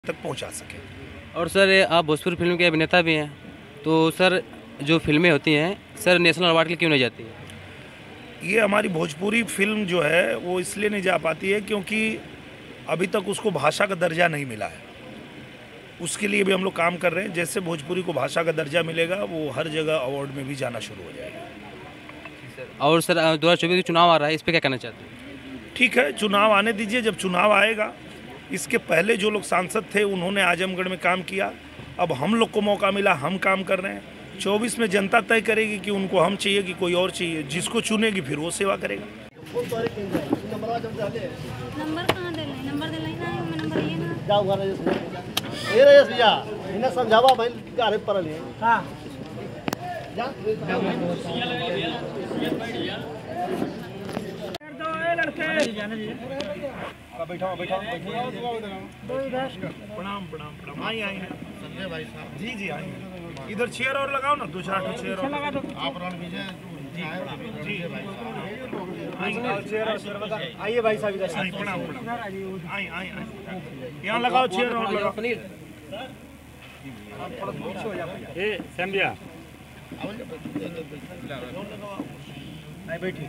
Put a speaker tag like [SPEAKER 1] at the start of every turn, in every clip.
[SPEAKER 1] तक पहुंचा सके।
[SPEAKER 2] और सर आप भोजपुरी फिल्म के अभिनेता भी हैं, तो सर जो फिल्में होती हैं सर नेशनल अवार्ड के लिए क्यों नहीं जाती है?
[SPEAKER 1] ये हमारी भोजपुरी फिल्म जो है वो इसलिए नहीं जा पाती है क्योंकि अभी तक उसको भाषा का दर्जा नहीं मिला है। उसके लिए भी हम लोग काम कर रहे हैं। जैसे भोजपुरी को भाषा का दर्जा मिलेगा वो हर जगह अवार्ड में भी जाना शुरू हो जाएगा।
[SPEAKER 2] और सर 2024 के चुनाव आ रहा है, इस पर क्या कहना चाहते हैं?
[SPEAKER 1] ठीक है, चुनाव आने दीजिए। जब चुनाव आएगा, इसके पहले जो लोग सांसद थे उन्होंने आजमगढ़ में काम किया, अब हम लोग को मौका मिला, हम काम कर रहे हैं। 24 में जनता तय करेगी कि उनको हम चाहिए कि कोई और चाहिए। जिसको चुनेगी फिर वो सेवा करेगा।
[SPEAKER 3] नंबर कहाँ दे ले? नंबर दे ले ना, नंबर ये ना
[SPEAKER 4] जाओ घर ये रे भैया इन्हें समझावा भाई घर पर ले। हां जा बैठो बैठो
[SPEAKER 1] प्रणाम प्रणाम प्रणाम। आई आई संजय भाई साहब। जी जी आई। इधर चेयर और लगाओ ना, 2-4 चेयर और लगा दो। आप रण विजय जी भाई साहब।
[SPEAKER 4] आइए भाई साहब इधर।
[SPEAKER 1] प्रणाम प्रणाम। आई आई आई। यहाँ लगाओ चेयर और लगाओ।
[SPEAKER 4] ए संध्या आई बैठी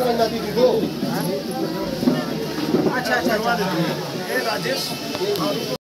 [SPEAKER 1] अच्छा अच्छा। राजेश